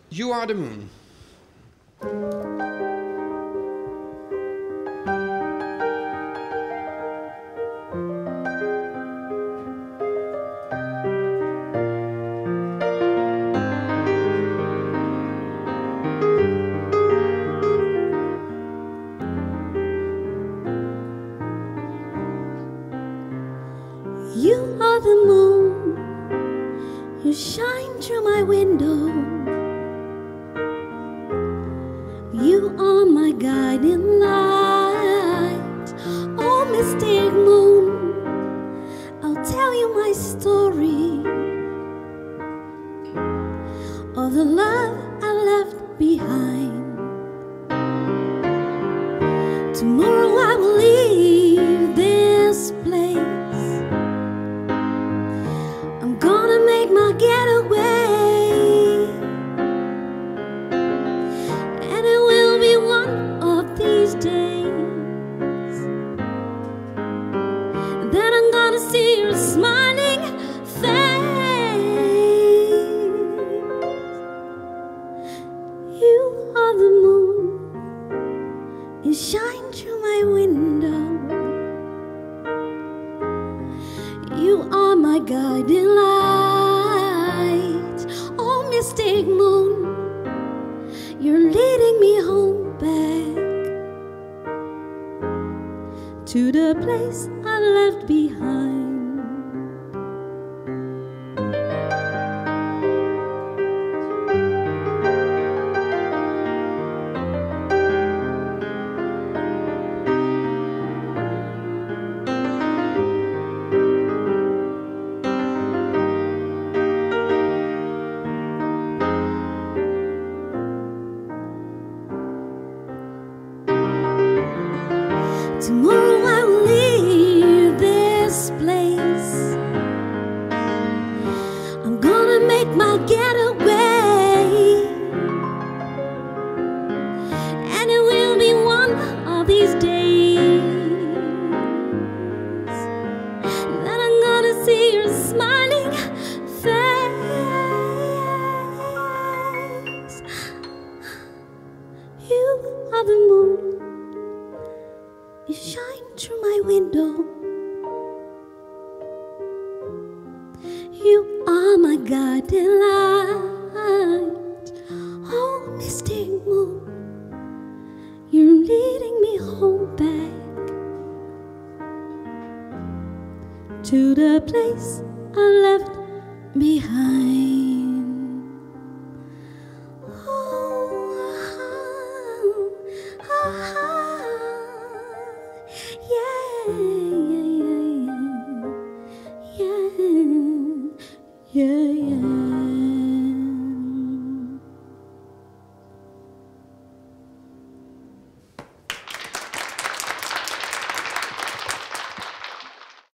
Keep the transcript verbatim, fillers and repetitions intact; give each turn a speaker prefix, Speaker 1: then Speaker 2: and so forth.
Speaker 1: You are the moon.
Speaker 2: You are the moon, you shine through my window. You are my guiding light. Oh, mystic moon, I'll tell you my story of the love I left behind. Tomorrow I will leave this place. I'm gonna make my getaway, and it will be one of these days that I'm gonna see your smiling face. You are the moon, you shine through my window. You are my guiding light. Oh, mystic moon, you're leading me home back to the place I left behind. Tomorrow I will leave this place. I'm gonna make my getaway, and it will be one of these days that I'm gonna see your smiling face. You are the moon, you shine through my window. You are my guiding light. Oh, mystic moon, you're leading me home back to the place I left behind. Oh, ah, ah, ah. Yeah, yeah, yeah, yeah, yeah, yeah, yeah.